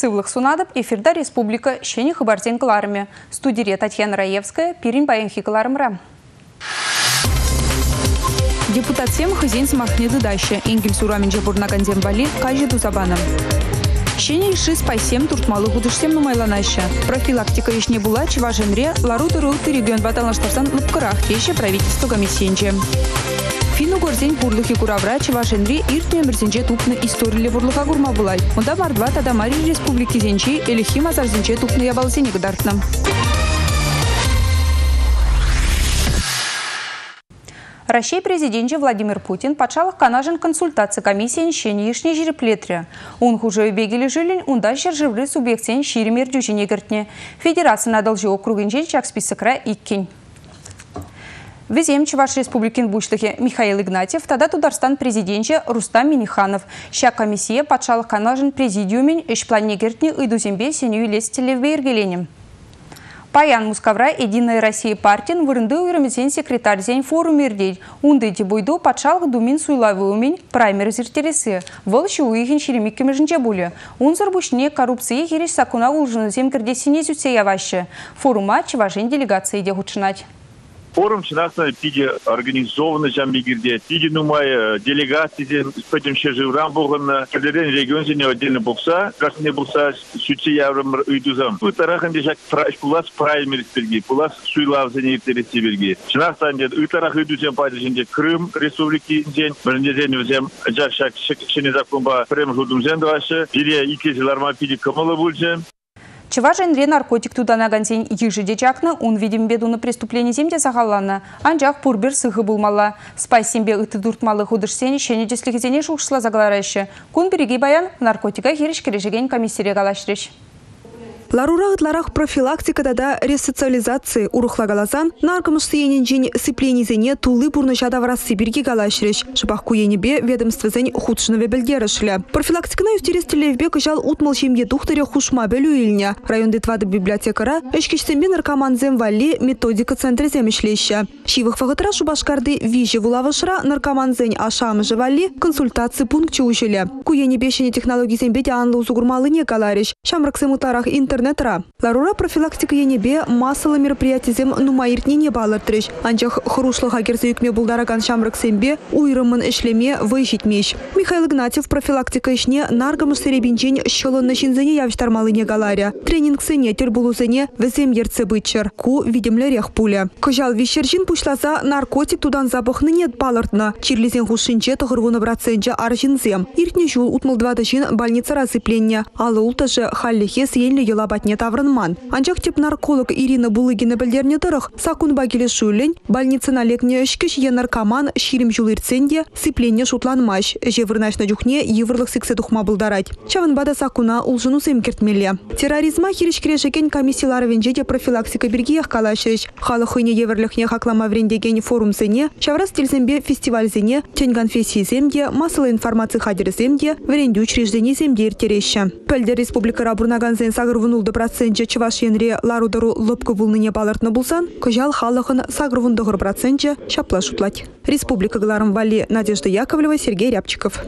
Сывлых сунадып эфирда республика шені хыбартен кыларыме. Студия Татьяна Раевская, Пирин Баянхи кыларымра. Депутат сем хызен смахне дыдаща. Энгель сураменже бурнаганден вали кажи тузабаным. Шені иши спайсем туртмалы худышсем нумайланаща. Профилактика ишне була чеваженре лару-турулты регион ваталаштарсан лыпкырах теше правительство комиссиенче. Фину горзень бурлухи куравра чеваженре иртне мерзенче тупны историли бурлуха гурма булай. Онда мардва тадамари республики зенчи элихи мазарзенче тупны ябалсене гдартна. Россия президенте Владимир Путин почалых канажен консультации комиссии шени ишне жиреплетре. Он хуже бегили жилин, он дальше живры субъектен шиример дюжине гертне. Федерация надолжи округин чак списокра иккень. Везем Чуваш республикин бучлыхе Михаил Игнатьев, тогда Тударстан президенте Рустам Миниханов. Ща комиссия почалых канажен президиумен ишплане гертне идузембе сенью лестеле вергеленем. Паян Мускавра Единая Россия партиян вырынды уйрымезен секретарь зен форум ердейд. Унды дебойду патшалғы думин суйлавы умень праймер зертересі. Вылшы уйхен шеремиккеме жынче буле. Унзыр бушне коррупции хереш сакуна улжыны земкердесіне зүтсе яваще. Форума чеважен делегации де худшынать. Форум чинасна пиде организованно жамбигирде, пиде нумай делегации, потом еще живрам буган, кадерен регион зене отдельно букса, как не букса сюти яврам уйдузам. У тарахан дежак пулас праймер сперги, пулас суйлав зене иртереси берги. Чинасна дед у тарах уйдузам падеженде Крым республики день, бернезен взем жашак шенезакумба прем жудум зендваше, ире икезиларма пиде камала бульже. Чеваженре наркотик туда на гантень ежеде чакна, он видим беду на преступление земде сахаллана. Анжах пурбер сыхы булмала. Спай сембе ыты дуртмалы худышсене шене деслихизене шушла заглараще. Кун береги баян наркотика хереш кережеген комиссия галашреш. Ларурағытларақ профилактикада да ресоциализации урухлагаласан наркомыштыенен жен сыпленизене тулы бурнышада враз Сибирге галашреш. Шыбақ куенебе ведомствозен худшынове білдерішлі. Профилактикана юстерестелевбе кыжал утмал шемге тухтаре хушма бөлу илня. Районды твады библиотекара эшкешсембе наркоманзем вали методика центры земешлеща. Шивых фагытра шубашкарды виже вулавышра наркоманзен ашамыжы вали консультации пункт чаушеле. Куенебе шене технологии зембеде анлы узугурмалы не галареш. Шамраксемутарах интернетра. Ларура профилактика енебе массалы мероприятиезем нумайыртне не балыртрыш. Анчах хрушлыға керсе юкме булдараган шамрак сембе уйрымын эшлеме выжитмеш. Михаил Игнатьев профилактика ишне наргамыш серебинчен щелонны шинзене явштармалы не галаря. Тренинг сене тербулузене везем ерце бычыр. Ку видимлерех пуля. Кыжал вещерчин пушласа наркотик тудан запахны нет балыртна. Чирлизен хушинче тығыргуны процентче аржинзем. Иртне жул утмылдвадышин больница разыпления. Алы ултажы халлихе сиенлі ела батне таврынман. Анчах тип нарколог Ирина Булыгина білдерне тұрық, сакун багеле шулен, больницына лекне үшкіш е наркоман ширим жулырценде сыпленне шутланмаш. Жевырнашна жүхне еврлық сіксе тухма бұлдарать. Чавын бада сакуна улжыну семкертмеле. Терроризма хиришкерешекен комиссиялары венжеде профилактика бергеях калашыш. Халықыне еврлықне хаклама врендеген форум зене, шаврас телзембе фестиваль зене, тенганфесии земде, массовой информации хадер земде, вренде учреждений земде иртереща. Пөлде республика рабурнаган зен сагырвынулды процентче чеваш енре ларудару лопку вулныне балартны булсан, кыжал халықын сагырвындығыр процентче шапла шутлать. Республика Галарым Вали, Надежда Яковлева, Сергей Рябчиков.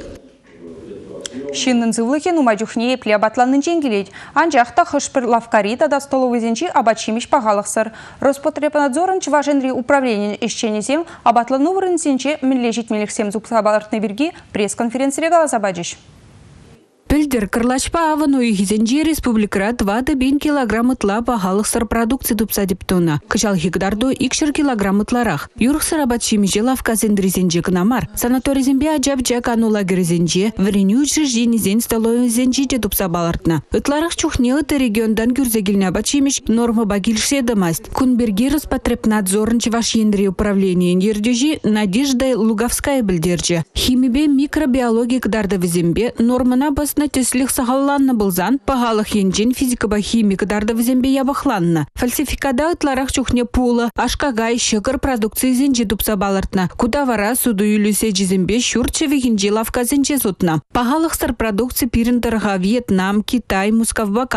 Шиннын зывлыхе нумаджухне епле батланын жеңгелейд. Анжақта хышпыр лавкарита да столовый зенчи абачимиш пағалықсыр. Роспотребнадзорын чеваженри управление ишченезем абатлану вырын зенче мінлежит мелексем зубсабалартны берги пресс-конференции галазабаджиш. Пельдер кырлачпа авану ихизенже республикара 2,5 килограмм ытла бағалықсыр продукция тупса дептона. Кыжал хигдарду икшір килограмм ытларах. Юрықсыр абатшимиже лавказендризенже кынамар. Санаторизенбе аджаб-джак ану лагерзенже, вреню учрежденизен столовизенже де тупса балартна. Ытларах чухне ыты региондан гюрзегилне абатшимиш норма багильше дамаст. Кунберги Роспотребнадзорын чеваш ендри управление ердежи Надежда Луговская білдерже. Химибе микробиология кдарды візембе нормана бас теслих сахалланна булзан, пағалық енжен физика-химика дарды візембе ябахланна. Фальсификада ытларах чухне пула, ашкагай, шықыр продукции зенже дупса балартна. Куда вара суду юлюсе жезембе шурчеве хинже лавка зенже зутна. Пағалық сыр продукции пиріндарға Вьетнам, Китай, Мускавба, Калуга,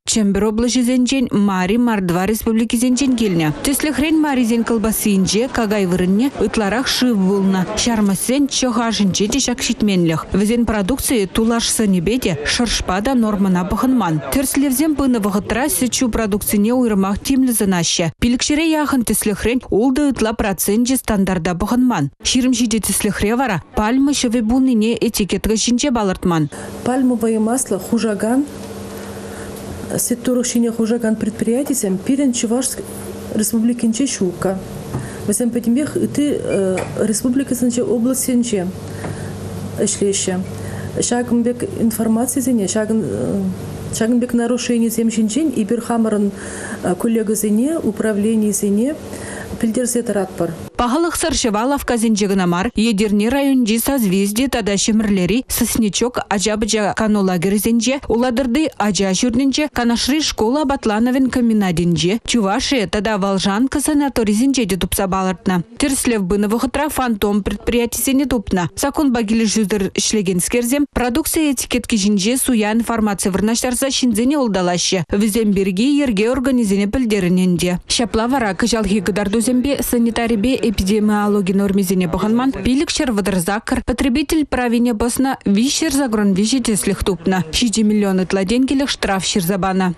Чембер облажызенчен Мари Мардва республикизенчен келіне. Теслехрен Маризен колбасынже кагай вырынне ытларах шыв болна. Шармасен чохажынче дешак шитменліх. Візен продукции тулашсы небеде шыршпада нормана бұхынман. Терслевзен бұны вғытра сечу продукцияне уйрымақ тимлі занаще. Пилікшере яхын теслехрен олды ытла процентже стандарда бұхынман. Ширымшиде теслехре вара пальмы шыве бұныне этикетгі жінче балыртман. Пальмовое масло хужаган. Сетторушине хужаган предприятием пирен Чувашск республикинче шука. Весем пятимбех ты республикасынче областинче эшлеше. Шагымбек информации зене, шагымбек нарушение земшинчен и бирхамарын коллега зене, управление зене пильдерзе таратпар. Пахалых саршевалов казинчегнамар, едерни районжи созвездие тада шемрлери, сосничок аджабджа канолагерзенже, уладырды аджа журненже, канашри школа батлановен каминаденже, Чувашия тада Волжанка санаторизенже детупса балартна. Терслев быновых утра фантом предприятисене тупна. Закон багили жюздер шлегенскерзем, продукция этикетки жинже суя информация вырнаштарса шинзене олдалаще. Виземберги ерге организене пілдеріненде. Шаплавара кыжалхи гыдардузембе санитарибе эпидемиологии нормизине баханман, пиликшер водорзакар, потребитель правине босна, вишер загрон вишите слихтупна, 6 миллионы тладенкелих штраф ширзабана.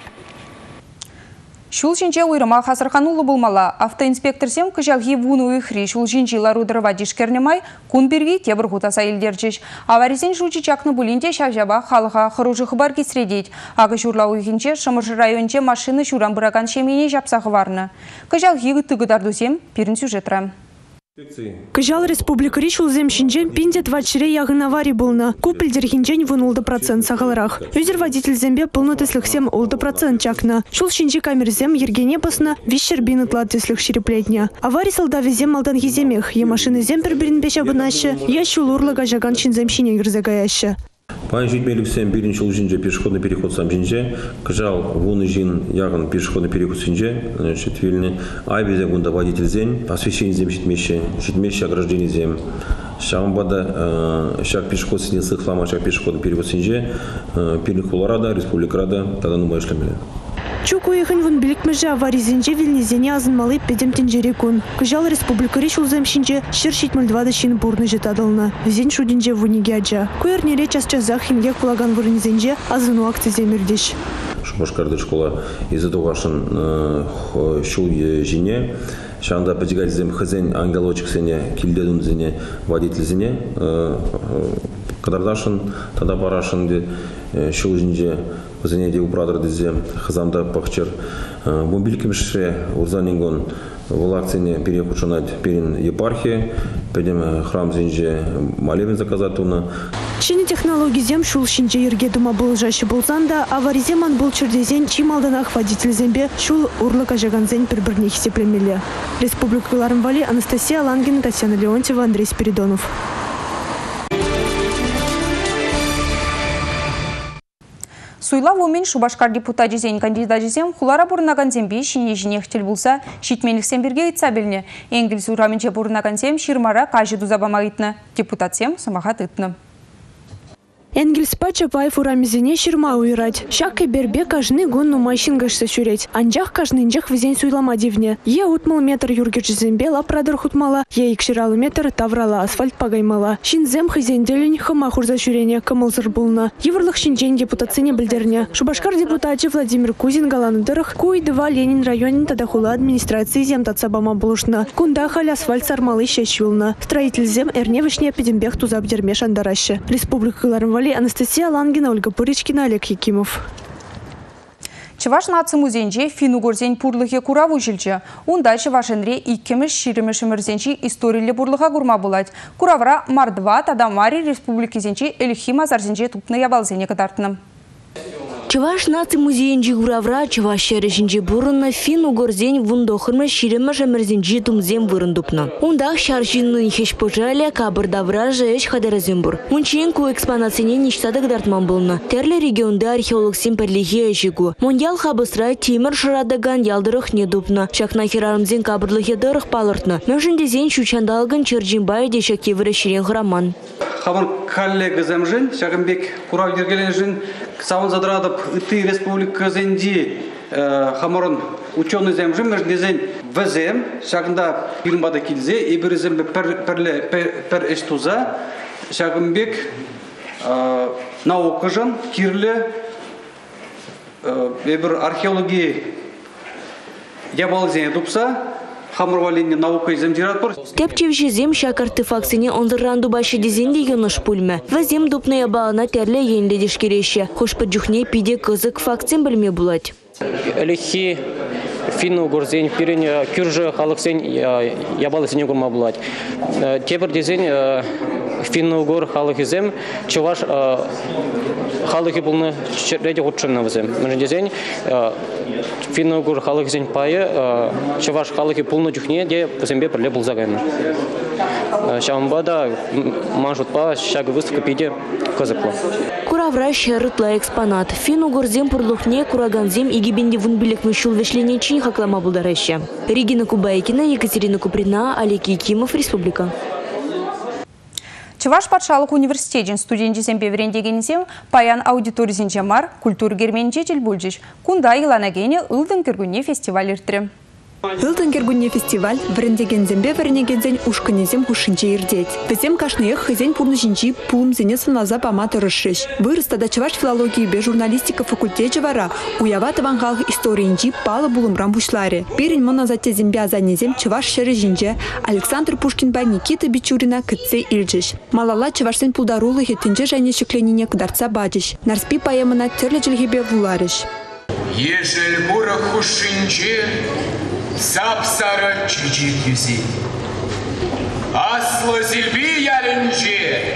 Шул жинче уйрыма хасырханулы болмала. Автоинспекторсем кыжалги вуну ихри шул жинчилар удырыва дишкернемай, кун берги тебір хутаса елдерчеш. Аваризен шулчи чакны булинте шавжаба халыға хыружы хыбар кесредет. Ағы журла уйхинче шымыржы районче машины шуран бұраган шемене жапсағы варны. Кыжалги гыттыгыдардусем пирін сюжетра. Кыжал республика ришул земшинжен пинде 24 ягын аварий болна. Купельдер хинжен вон процент сағаларах. Юзер водитель зембе полно теслих сем процент чакна. Шул шинжи камер зем ергене басна вишер бин ытлад теслих шереплетня. Аварий салдави зем малдан хиземех. Е машины зем перберин беша бынаще. Я шул урлага жаган чин земшине грзагаяще. Пан житмелюксем биринчи улжинже пешеходный переход сам жинже, кыжал вуны жин яган пешеходный переход синже, значит, вильны, айбезе гунда водитель зен, освещение зем житмеще ограждение зем. Шамбада, шаг пешеход синje сыхлама, шаг пешеходный переход синже, пирных Колорадо, Республика Рада, тогда нумай шлемле. Чуку ехань вон билик межа аварий зенже вильнезене азын малы педем тенжерекун. Кыжал республика решил земшинже шершить мальдвада шин бурны жетадылна. Зен шудинже вуниге аджа. Куэрнере час-час хинге кулаган вырнезенже азыну акты земердеш. Шумашкарды школа из-за того, что шул жине, шанда подигать зем хазен ангелочек сене, кильдедун зене, водитель зене, кадардашын, тогда парашын де шул жинже зене управдыр дезе хазамда пахчер мобильким шре урзанингон в акцияне перехудшанать перин епархии, пойдем храм зенже молебен заказать уна. Чини технологии зем шул шинже ерге дума болжаще болзанда, аварий земан был чердезен чималданах водитель зембе шул урлыка жаганзен перберне хисеплемеле. Республика Лармвали, Анастасия Лангина, Татьяна Леонтьева, Андрей Спиридонов. Суйла вомен Шубашкар депутат жезен кандидат жезем хулара бурнаган зембе шине жинехтел булса шитменлік семберге айтса біліне. Энгілс ураменче бурнаган зем ширмара кажы дузабама айтны. Депутат сем самахат ытны. Энгельс Пачапаев урамезене ширма уйрать. Шак и бербе кажны гонну майшингашса шюреть. Анжах кажнынжах везен суйлама дивне. Е утмал метр юргеч зембе лапрадыр хутмала. Е икширалы метр таврала асфальт пагаймала. Шинзем хызенделень хыма хурза шюрене кымылзыр булна. Еврлых шинжен депутацине більдерне. Шубашкар депутаты Владимир Кузин галанындырых Куй-2 Ленин районин тадахула администрации зем татсабама булышна. Кундахаль асфальт сармалы щащулна. Строитель зем эрневышне педембех тузабдерме шандараще. Республика Лармвали, Анастасия Лангина, Ольга Пуричкина, Олег Якимов. Чываш наци музейнже финугорзен пурлыхе кураву жилче. Унда чывашенре иккемеш ширемешемерзенчи историйле бурлыха курма булать. Куравра Мардва Тадамари республикизенчи Эльхима зарзенче тупны ябалзене кадартным. Чуваш наци музейнжи гуравра, чуваш шерешинжи бурынна фин-угорзен вундохырма ширемма жемерзенжи тумзем вырындупна. Ундах шаршинны хеш пожале кабырдавра жеш хадеразембур. Унчен ку экспонацияне ништадык дартман болна. Терле регионда археолог симперлихе ежигу. Мондиал хабысрай тимер шырадаган ялдырых недупна. Шакна хирарымзен кабырлыхе дырых палыртна. Мөшіндезен шучандалгын черджинбай дешак евре ширен храман. Хабын коллега замжин, шагымбек курав ергеленжин, савын задырадып Халык ити республика зенди хаморон ученый земжи междезен везем шагында фильмада килзе иберзем пер эштуза шагымбек наукажан кирле ибер археология ябалзен дупса хамурвалинне наука земдират бар. Тепчевши зем шак артефаксыне онзырранду башы дизенде юныш пульме. Вазем дупная бағына терле енле дешкереші. Хошпа джухне пиде кызык фактсен білме булать. Лехи финну горзень пирен кюржы халыксен ябалысыне гурма булать. Тепер дизен финну гор халыкизем чуваш халыки булны реди худшынна вазем. Мен дизен финну гор халыкизен пайы чуваш халыки пулны джухне де зембе перле булзагайны. Шамбада манжутпа шагы выставка пиде кызыклы. Куравра шерытла экспонат. Финну горзем пурлухне кураганзем игибенде вунбилек мышул вешленечин хаклама булдараща. Регина Кубайкина, Екатерина Куприна, Олег Якимов, Республика. Чуваш патшалық университетін студенті сенпеверендегенізем паян аудиторизен жамар культур герменчетел бульжиш. Кунда иланагене ылдың кіргүнне фестиваль иртірі. Ылдың кергунне фестиваль врендегензембе вернегензен ушканезем хушинче ирдеть. Везем кашнех хызен пурны жинчи пулым зенесын лаза паматы рышыш. Вырыста чуваш филологии бе журналистика факультете вара уява тавангалых историинчи палы булымрам бушларе. Перень мона зате зембе азанезем чуваш шеры жинче Александр Пушкинба Никита Бичурина кытсе ирджиш. Малала чувашсен пулдарулы хеттинче және шекленине кыдарца бадиш. Нарспи поэмана терлежилгебе вуларыш. Ежель бура хушинче Сапсара чичик юзи. Асло зильби ялинче.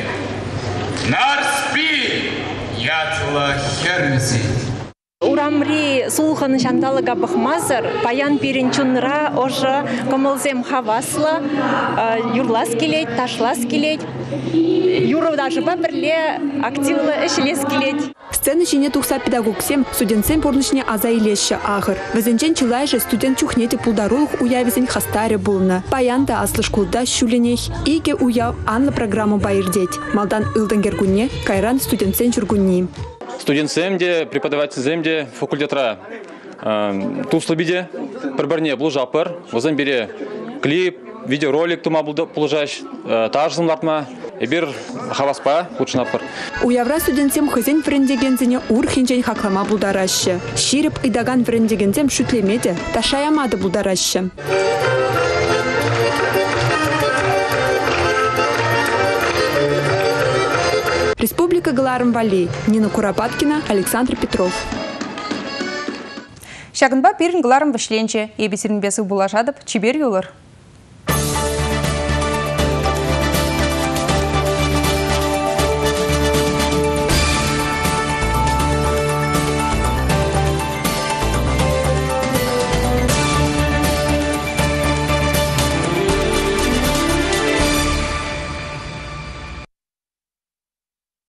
Нарспи ятла херзи. Урамри сулханы шандалыга бахмазыр, паян перенчунра ожа комылзем хавасла, юрлас келет, ташлас келет, юру даже бабірле активлы эшлес келет. Сцены жіне тұқса педагогсем, студентсем порнышне аза илеші ағыр. Візінчен чылайжы студент чухнеті пулдарулық уявізін хастаре бұлны. Паянда аслы школда шүленех, иге уяв анлы программу байырдеть. Малдан ылдың гергунне, кайран студентсен жүргунни. Студентсемде, преподавательсемде, факультетра туслыбиде, бір-біріне бұл жапыр, өзен бере клип, видеоролик тума бұлжаш, тажызым лартма, ебір хаваспа лучшынапыр. Уявра студентсем хызен френдегензіне урхинчен хаклама бұлдарашы. Ширіп идаган френдегензем шүтлемеді, ташаямады бұлдарашы. Республика Галарым-Вали. Нина Куропаткина, Александр Петров. Шагынба пирін Галарым вышленче, ебесірін бесі булажадып, чибер юлыр.